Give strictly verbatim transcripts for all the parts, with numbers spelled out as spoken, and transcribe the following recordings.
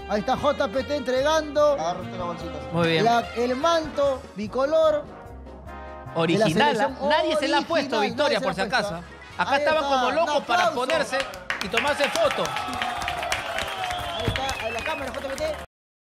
Ahí está J P T entregando. Agárrate la bolsita. Muy bien. La, el manto bicolor. Original. Nadie se la ha puesto, Victoria, por si acaso. Acá Ahí estaban está. como locos Un para aplauso. ponerse y tomarse fotos. Ahí está, en la cámara, J P T.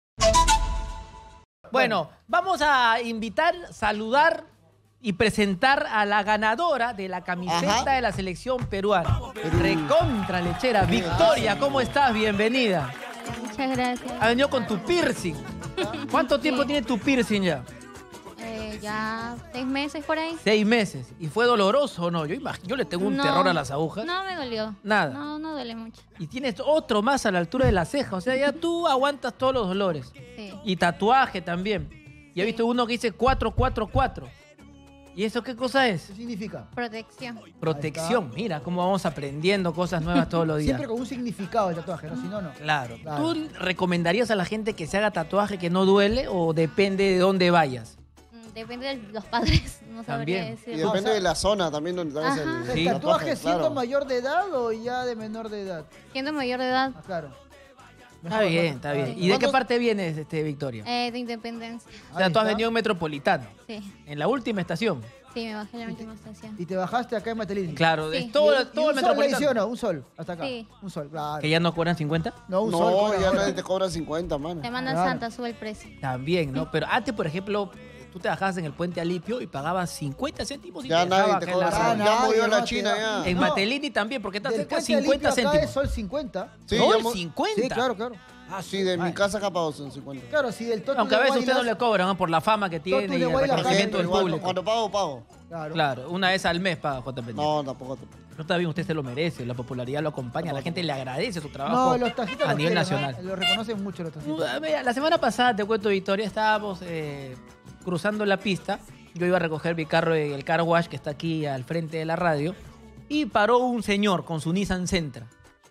Bueno, vamos a invitar, saludar y presentar a la ganadora de la camiseta Ajá. de la selección peruana. Recontra lechera. Victoria, ¿cómo estás? Bienvenida. Muchas gracias. Ha venido con tu piercing. ¿Cuánto tiempo Sí. tiene tu piercing ya? Eh, ya seis meses por ahí. Seis meses. ¿Y fue doloroso o no? Yo imagino, yo le tengo un No, terror a las agujas. No me dolió. Nada. No, no duele mucho. Y tienes otro más a la altura de la ceja. O sea, ya tú aguantas todos los dolores. Sí. Y tatuaje también. Y he visto uno que dice cuatro cuatro cuatro. ¿Y eso qué cosa es? ¿Qué significa? Protección. Protección. Mira cómo vamos aprendiendo cosas nuevas todos los días. Siempre con un significado el tatuaje, ¿no? Si no, no. Claro. Claro. ¿Tú recomendarías a la gente que se haga tatuaje que no duele o depende de dónde vayas? Mm, Depende de los padres. No sabría También. decir. Y depende No, o sea- de la zona también donde te hagas Ajá. el, ¿El Sí. tatuaje siendo claro. mayor de edad o ya de menor de edad? Siendo mayor de edad, Ah, claro. Está Mejor, bien, ¿no? está bien. Ah, ¿Y de qué ¿Cuántos- parte vienes, este, Victoria? eh, de independencia. O sea, ahí tú has está. venido en Metropolitano, Sí. en la última estación. Sí, me bajé en la última estación. Y te bajaste acá en Matelini. Claro, Sí. es todo, Y- y todo el un sol le hice, ¿o Metropolitano. no? Un sol, hasta acá. Sí. Un sol, claro. ¿Que ya no cobran cincuenta? No, un No, sol. cobra ya ahora. nadie te cobra cincuenta, mano. Semana Claro. Santa sube el precio. También, ¿no? Pero antes, por ejemplo, tú te bajabas en el puente Alipio y pagabas cincuenta céntimos y Ya te nadie dejaba te acá en la cobra. zona. Ya nadie, movió la no, China, te da- ya. En No. Matelini también, porque está Del cerca de puente cincuenta Alipio acá céntimos. es sol cincuenta. Sí, ¿No? ya ¿El mo- cincuenta? Sí, claro, claro. Ah, Sí, de mi madre. casa acá pago son cincuenta. Claro, si del Totu Aunque a de veces usted no Guaylas- le cobran, ¿no? Por la fama que tiene Totu y de el Guaylas, reconocimiento del Igual, público. cuando pago, pago. Claro. Claro, una vez al mes paga J P T. No, tampoco. No está bien, usted se lo merece, la popularidad lo acompaña, la gente le agradece su No, trabajo los tajitos a lo nivel quieren, nacional. ¿no? Lo reconocen mucho los tajitos. Uh, mira, la semana pasada, te cuento, Victoria, estábamos eh, cruzando la pista. Yo iba a recoger mi carro en el car wash que está aquí al frente de la radio y paró un señor con su Nissan Sentra.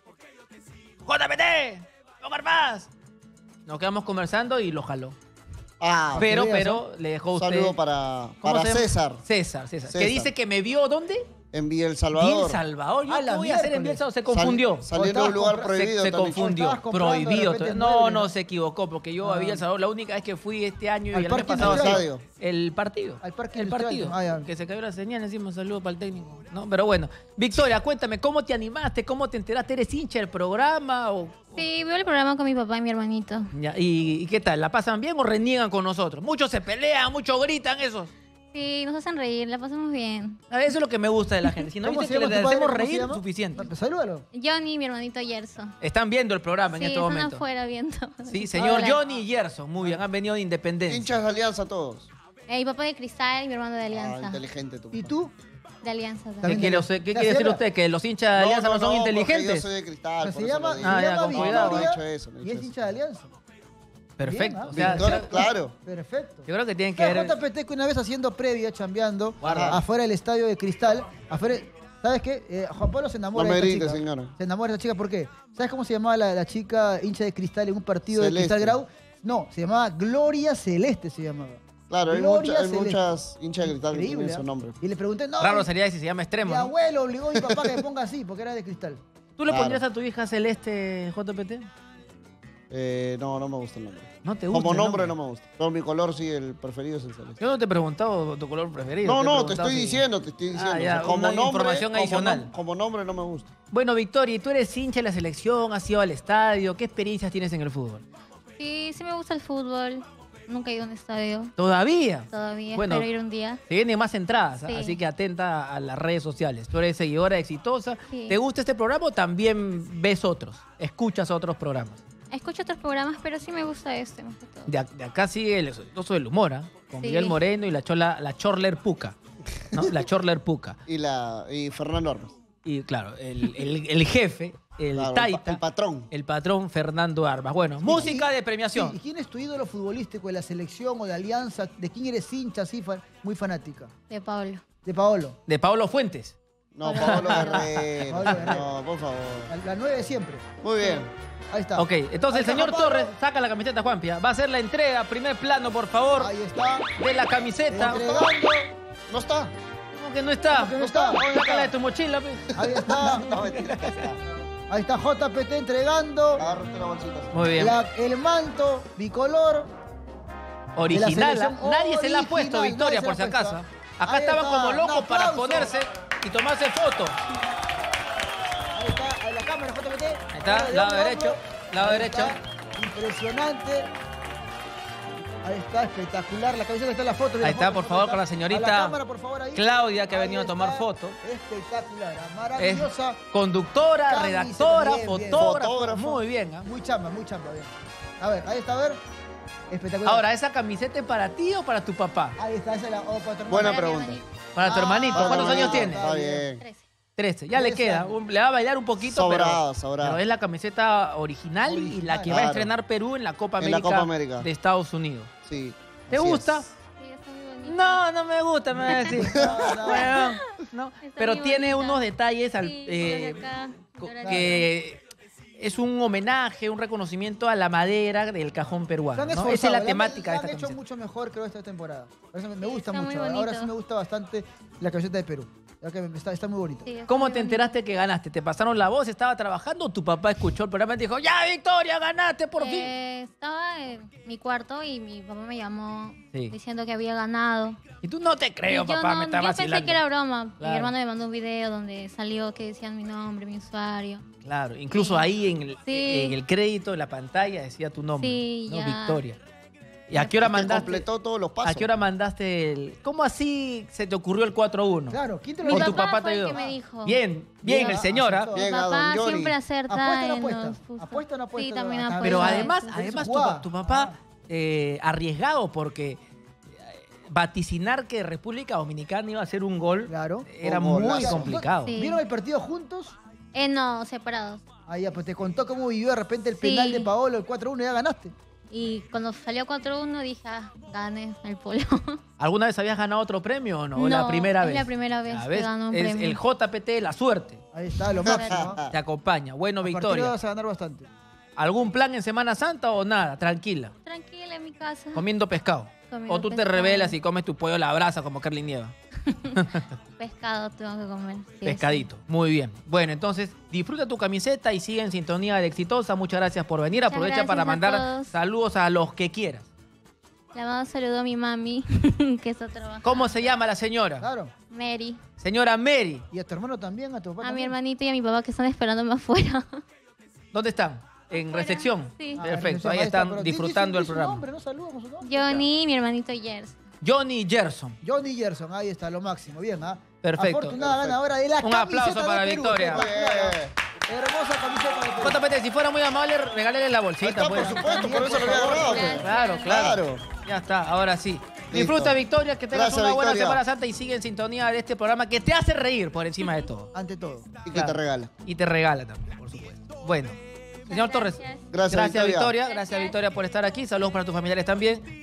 ¡J P T! ¡Omar Paz! Nos quedamos conversando y lo jaló. Ah, pero, veas, pero, le dejó un usted... saludo para, ¿Cómo para se llama? César, César, César. Que César. dice que me vio, ¿dónde? en Villa El En Salvador. Salvador. ¿Yo A qué la voy a hacer en Villa El Salvador? Se confundió. Sal- saliendo de un estabas lugar compra- prohibido. Se, se te han dicho. confundió, Estabas comprando de prohibido. repente No, muebles, no ¿no? se equivocó, porque yo Ah. había El Salvador. La única vez que fui este año Al y el mes parque pasado. industrial. sí, el partido. Al parque el industrial. partido. Ah, ya. Que se cayó la señal, encima saludo para el técnico. ¿No? Pero bueno, Victoria, cuéntame, ¿cómo te animaste? ¿Cómo te enteraste? ¿Eres hincha del programa? O... Sí, veo el programa con mi papá y mi hermanito. Ya, ¿Y, ¿Y qué tal? ¿La pasan bien o reniegan con nosotros? Muchos se pelean, muchos gritan, esos. Sí, nos hacen reír, la pasamos bien. A ver, eso es lo que me gusta de la gente. Si no ¿Cómo viste se que llama les tu padre? hacemos ¿Cómo se reír, llama? suficiente. Salúdalo. Johnny y mi hermanito Yerso. Están viendo el programa en Sí, este están momento. afuera viendo. Sí, señor Hola. Johnny y Gerson, muy bien, han venido de Independencia. Hinchas de Alianza todos. Eh, mi papá de Cristal y mi hermano de Ah, Alianza. inteligente tú. ¿Y tú? De Alianza ¿Qué también. También quiere, de- usted- qué ¿la quiere decir sierra? usted? ¿Que los hinchas de Alianza no, son porque inteligentes? Yo soy de Cristal. Se por eso llama, lo se digo. Ah, ya, llama con No, cuidado. no he Victoria dicho eso, no he y dicho es eso. hincha de Alianza. Perfecto. Bien, ¿ah? O sea, Victoria, ya- claro. Perfecto. yo creo que tienen que ¿Sabes ver... J P T que una vez haciendo previa, chambeando, Guarda. afuera del estadio de Cristal, afuera, ¿sabes qué? Eh, Juan Pablo se enamora No me de esta grites, chica. señora. Se enamora de esta chica, ¿por qué? ¿Sabes cómo se llamaba la, la chica hincha de Cristal en un partido Celeste. de Cristal Grau? No, se llamaba Gloria Celeste, se llamaba. Claro, hay, Gloria mucha- hay Celeste. muchas hinchas de Cristal que Increíble, tienen su ¿ah? nombre. Y le pregunté, no, Raro mi- sería si se llama extremo, mi ¿no? abuelo obligó a mi papá que me ponga así, porque era de Cristal. ¿Tú le Claro. pondrías a tu hija Celeste J P T? Eh, no, no me gusta el nombre. ¿No te gusta Como el nombre nombre? no me gusta. Pero mi color sí, el preferido es el celeste. Yo no te he preguntado tu color preferido. No, he no, te preguntado estoy si- diciendo, te estoy Ah, diciendo. ya, O sea, como una nombre, información como adicional. nom- Como nombre no me gusta. Bueno, Victoria, ¿y tú eres hincha de la selección? ¿Has ido al estadio? ¿Qué experiencias tienes en el fútbol? Sí, sí me gusta el fútbol. Nunca he ido a un estadio. ¿Todavía? Todavía. Bueno, Espero ir un día. Se vienen más entradas, ¿ah? Sí. Así que atenta a las redes sociales. Tú eres seguidora exitosa. Sí. ¿Te gusta este programa o también ves otros? ¿Escuchas otros programas? Escucho otros programas, pero sí me gusta este más que todo. De, ac- de acá sigue el exitoso del humor, ¿ah? Con Sí. Miguel Moreno y la, chola, la Chorler Puca. ¿No? La Chorler Puca. Y, la, y Fernando Armas. Y claro, el, el- el jefe, el Claro, el pa- taita, el patrón. el patrón Fernando Arbas. Bueno, música Y- de premiación. sí, ¿y quién es tu ídolo futbolístico de la selección o de Alianza? ¿De quién eres hincha así, fa- muy fanática? De Pablo. De Paolo. De Pablo Fuentes. No, Pablo Guerrero. Pablo Guerrero. No, por favor. La, la nueve de siempre. Muy bien. Ahí está. Ok, entonces Ahí el señor está, Juan Pablo. Torres saca la camiseta, Juanpia. Va a hacer la entrega, primer plano, por favor, Ahí está. de la camiseta. Entregando. No está. ¿Cómo que no está? ¿Cómo que no está? Sácala de tu mochila, pues. Ahí está. No, mentira, acá está. Ahí está J P T entregando Agárrate la bolsita. Muy bien. la- el manto bicolor. Original. de la selección. ¿ah? Nadie se la ha puesto, Original, Victoria, nadie por se si la ha acaso. puesto. Acá Ahí estaban está, como un locos para aplauso. ponerse y tomarse fotos. Ahí está, ahí la cámara J P T. Ahí está, Ahora de lado hombro a derecho, hombro. lado Ahí derecho. está, impresionante. Ahí está, espectacular. La camiseta está en la foto. mira, Ahí está, foto, por foto, favor, acá. con la A señorita la cámara, por favor, ahí. Claudia, que ha Ahí venido a tomar está. fotos. Espectacular, Es maravillosa. conductora, Camiseta, redactora, bien, bien. fotógrafa. Fotógrafo. Muy bien. ¿ah? Muy chamba, muy chamba, bien. A ver, ahí está, a ver. Espectacular. Ahora, ¿esa camiseta es para ti o para tu papá? Ahí está, esa es la. Oh, para tu hermano. Buena Para mi pregunta. hermanito. Para tu Ah, hermanito. para ¿Cuántos tu años hermanito, tiene? Está bien. trece. trece. Ya le Trece queda. años. Un- Le va a bailar un poquito, Sobrado, pero, sobrado. pero es la camiseta original, y la que va a Claro. estrenar Perú en la Copa En la América, Copa América. de Estados Unidos. Sí. ¿Te así gusta? es. Sí, está muy bonito. No, no me gusta, me va a decir. No, no. Bueno, no. Está Pero muy tiene bonita. unos detalles al, Sí, eh, por acá, co- doradito. que es un homenaje, un reconocimiento a la madera del cajón Se peruano. han ¿no? esforzado, Esa es la han- temática la de han esta hecho camiseta. mucho mejor, creo, esta temporada. Por eso me, me Sí, gusta está muy mucho. Ahora bonito. sí me gusta bastante la camiseta de Perú. Ya que me- está, está muy bonita. Sí, está ¿Cómo muy te bonito. enteraste que ganaste? ¿Te pasaron la voz? ¿Estaba trabajando o tu papá escuchó el programa y dijo, ya, Victoria, ganaste por fin? Eh, estaba en mi cuarto y mi papá me llamó Sí. diciendo que había ganado. Y tú no te creo, Y yo papá, no- me está yo vacilando. pensé que era broma. Claro. Mi hermano me mandó un video donde salió que decían mi nombre, mi usuario. Claro, incluso Sí. ahí en el, Sí. en el crédito, en la pantalla, decía tu nombre. Sí, ¿no? ya. Victoria. ¿Y a qué hora Te mandaste? completó todos los pasos. ¿A qué hora mandaste el...? ¿Cómo así se te ocurrió el cuatro uno? Claro, ¿quién te lo Mi ¿O dijo? tu papá papá fue te el ayudó? que me dijo. Bien, bien, Bien, el señor, ¿ah? aceptó. Bien, Mi a papá don Yori. siempre acerta ¿Apuesta o no en apuesta? los fustos. ¿Apuesta o no apuesta? Sí, también Ah, apuesta. Pero Pues, además, es además tu, jugada. pa- tu papá eh, arriesgado porque eh, vaticinar que República Dominicana iba a hacer un gol Claro. era Un muy golazo. complicado. Sí. ¿Vieron el partido juntos? Eh, no, separados. Ahí ya, pues te contó cómo vivió de repente el Sí. penal de Paolo, el cuatro uno, y ya ganaste. Y cuando salió cuatro uno dije, ah, gane el polo. ¿Alguna vez habías ganado otro premio o no? ¿O la No, primera es vez? la primera vez Ya que ves, gano un es premio. el J P T, la suerte. Ahí está, lo máximo. ¿ah? Te acompaña. Bueno, A partir de Victoria. ahora vas a ganar bastante. ¿Algún plan en Semana Santa o nada? Tranquila. Tranquila en mi casa. Comiendo pescado. Comiendo o tú te pescado. rebelas y comes tu pollo a la brasa como Carly Nieva. Pescado tengo que comer. sí, Pescadito. Muy bien. Bueno, entonces disfruta tu camiseta y sigue en sintonía de Exitosa. Muchas gracias por venir. Muchas Aprovecha gracias para a mandar todos. saludos a los que quieras. sí. Le mando un saludo a mi mami, que está trabajando. ¿Cómo se llama la señora? Claro. Mary. Señora Mary. Y a tu hermano también, a tu papá A mi también. hermanito y a mi papá que están esperándome afuera. ¿Dónde están? En Afuera. recepción. Sí. Ah, Perfecto. ahí Ahí está, están pero di- di su- disfrutando di el su programa. nombre, ¿no? Saludos con su nombre. Johnny y mi hermanito Jers. Johnny Gerson. Johnny Gerson, ahí está, lo máximo. Bien, ¿ah? Perfecto. Afortunada Perfecto. ganadora de la Un camiseta aplauso de para Perú, Victoria. espectacular, Bien. ¿ah? Hermosa camiseta de Perú. J P T, si fuera muy amable, regálele la Ahí bolsita. está, pues. por supuesto, por eso lo había agarrado. pues. Gracias. Claro, claro. Claro. Ya está, ahora sí. Disfruta, Victoria, que tengas Gracias, una buena Victoria. Semana Santa y sigue en sintonía de este programa que te hace reír por encima de todo. Ante todo. Y que Claro. te regala. Y te regala también, por supuesto. Bueno, señor Torres. Gracias. Gracias, Gracias, Victoria. Victoria. Gracias, Gracias. Victoria, por estar aquí. Saludos para tus familiares también.